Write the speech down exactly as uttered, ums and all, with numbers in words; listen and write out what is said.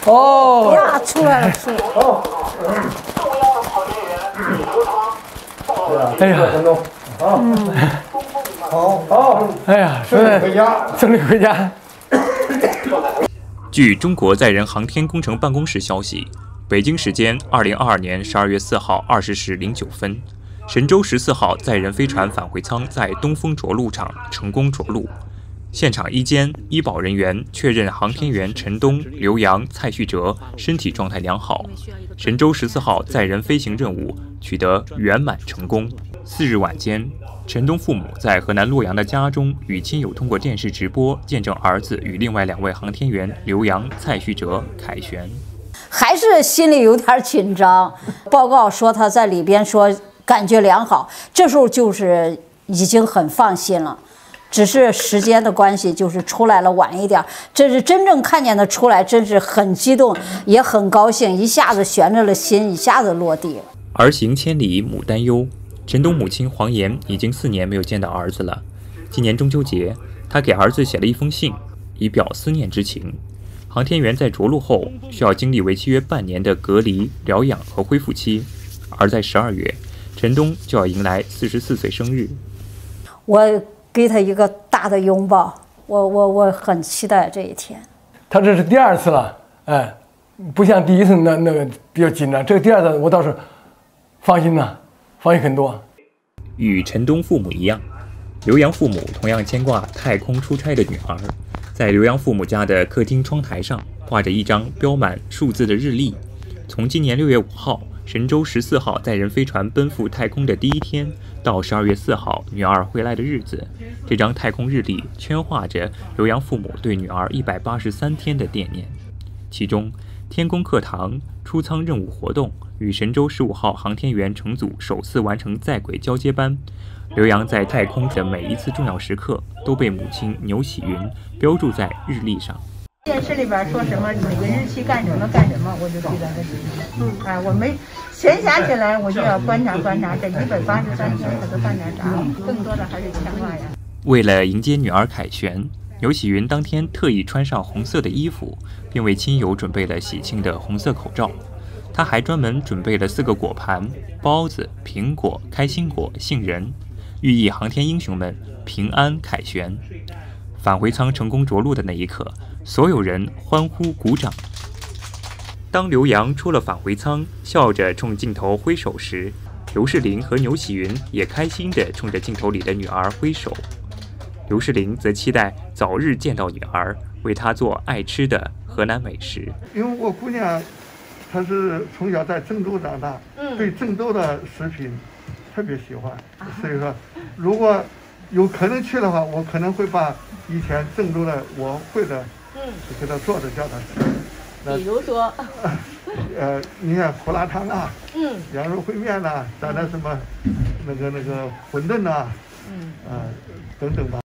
哦， 呀，出来了，出来了。 好， 哎呀， 好，好，好， 哎呀， 顺利回家， 顺利回家。 据中国载人航天工程办公室消息，北京时间二零二二年十二月四号二十时零九分，神舟十四号载人飞船返回舱在东风着陆场成功着陆。现场医监、医保人员确认航天员陈冬、刘洋、蔡旭哲身体状态良好，神舟十四号载人飞行任务取得圆满成功。四日晚间，陈冬父母在河南洛阳的家中与亲友通过电视直播见证儿子与另外两位航天员刘洋、蔡旭哲凯旋。 还是心里有点紧张。报告说他在里边说感觉良好，这时候就是已经很放心了。只是时间的关系，就是出来了晚一点。这是真正看见他出来，真是很激动，也很高兴，一下子悬着了心，一下子落地了。 儿行千里母担忧，陈冬母亲黄岩已经四年没有见到儿子了。今年中秋节，她给儿子写了一封信，以表思念之情。航天员在着陆后需要经历为期约半年的隔离、疗养和恢复期，而在十二月，陈冬就要迎来四十四岁生日。 我给他一个大的拥抱，我我我很期待这一天。 他这是第二次了，哎，不像第一次那那个比较紧张，这个第二次我倒是放心了，放心很多。 与陈冬父母一样，刘洋父母同样牵挂太空出差的女儿。在刘洋父母家的客厅窗台上挂着一张标满数字的日历，从今年六月五号神舟十四号载人飞船奔赴太空的第一天到十二月四号女儿回来的日子，这张太空日历圈画着刘洋父母对女儿一百八十三天的惦念。其中，天宫课堂出舱任务活动与神舟十五号航天员乘组首次完成在轨交接班，刘洋在太空的每一次重要时刻都被母亲牛喜云标注在日历上。 电视里边说什么哪个日期干什么干什么，我就记在这里。嗯，哎，我没闲暇起来，我就要观察观察这一百八十三天他都干点啥，更多的还是牵挂呀。 为了迎接女儿凯旋，牛喜云当天特意穿上红色的衣服，并为亲友准备了喜庆的红色口罩。他还专门准备了四个果盘：包子、苹果、开心果、杏仁，寓意航天英雄们平安凯旋。返回舱成功着陆的那一刻，所有人欢呼鼓掌。当刘洋出了返回舱，笑着冲镜头挥手时，刘世林和牛喜云也开心地冲着镜头里的女儿挥手。刘世林则期待早日见到女儿，为她做爱吃的河南美食。 因为我姑娘，她是从小在郑州长大，嗯，对郑州的食品特别喜欢，所以说，如果有可能去的话，我可能会把以前郑州的我会的，嗯，给她做的叫她吃。 比如说， 呃，你看胡辣汤啊， 嗯， 羊肉烩面呐、啊，咱的什么那个那个馄饨呐、啊，嗯，啊、呃，等等吧。